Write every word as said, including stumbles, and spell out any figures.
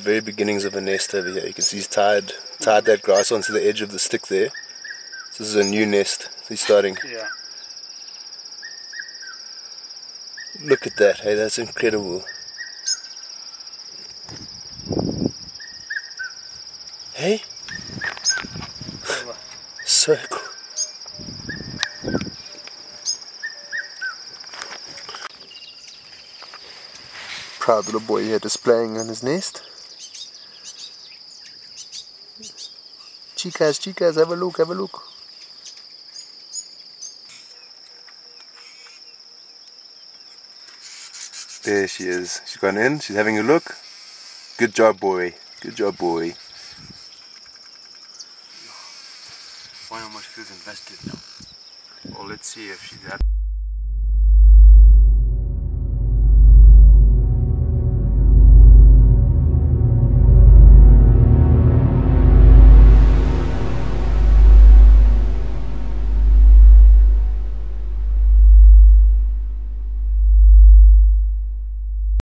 very beginnings of a nest over here. You can see he's tied tied that grass onto the edge of the stick there. So this is a new nest he's starting. Yeah. Look at that, hey, that's incredible. Hey? So cool. Proud little boy here displaying on his nest. Chicas, chicas, have a look, have a look. There she is. She's gone in, she's having a look. Good job, boy. Good job, boy. One almost feels invested now. Well, let's see if she's happy.